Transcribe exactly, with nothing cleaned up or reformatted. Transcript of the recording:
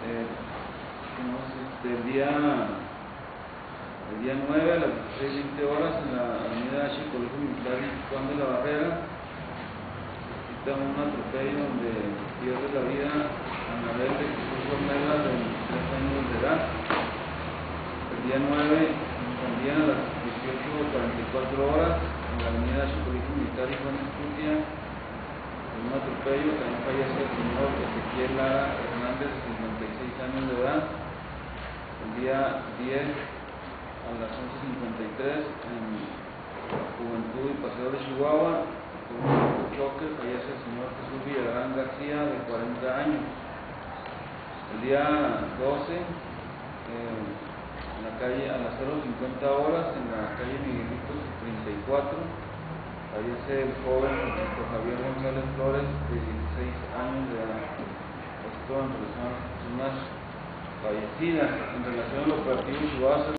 Eh, tenemos este, el día el día nueve a las dieciséis veinte horas en la avenida H, Colegio Militar Juan de la Barrera, se cita un atropello donde pierde la vida Anabel de Jesús Ornella, de veintitrés años de edad. El día nueve, también a las dieciocho cuarenta y cuatro horas, en la avenida H, Colegio Militar Juan de Escutia, en un atropello también fallece el señor Ezequiel Lara Hernández, de cincuenta y seis años de edad. El día diez, a las once cincuenta y tres, en Juventud y Paseo de Chihuahua, con un choque, fallece el señor Jesús Villarán García, de cuarenta años. El día doce, eh, en la calle, a las cero cincuenta horas, en la calle Miguelitos treinta y cuatro, fallece el joven Francisco Javier González Flores, de dieciséis años de edad. Esto en relación a las personas fallecidas. En relación al operativo Chihuahua